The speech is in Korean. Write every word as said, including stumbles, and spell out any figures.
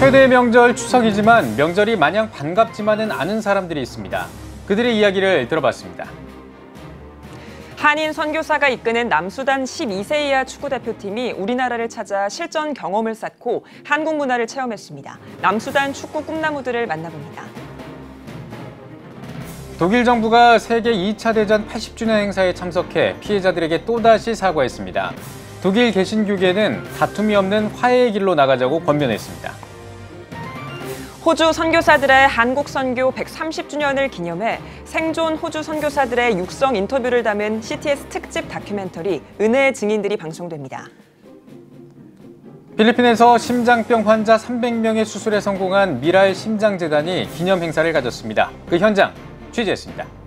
최대의 명절 추석이지만 명절이 마냥 반갑지만은 않은 사람들이 있습니다. 그들의 이야기를 들어봤습니다. 한인 선교사가 이끄는 남수단 십이 세 이하 축구대표팀이 우리나라를 찾아 실전 경험을 쌓고 한국 문화를 체험했습니다. 남수단 축구 꿈나무들을 만나봅니다. 독일 정부가 세계 이 차 대전 팔십 주년 행사에 참석해 피해자들에게 또다시 사과했습니다. 독일 개신교계는 다툼이 없는 화해의 길로 나가자고 권면했습니다. 호주 선교사들의 한국 선교 백삼십 주년을 기념해 생존 호주 선교사들의 육성 인터뷰를 담은 씨티에스 특집 다큐멘터리 은혜의 증인들이 방송됩니다. 필리핀에서 심장병 환자 삼백 명의 수술에 성공한 미라의 심장재단이 기념 행사를 가졌습니다. 그 현장 취재했습니다.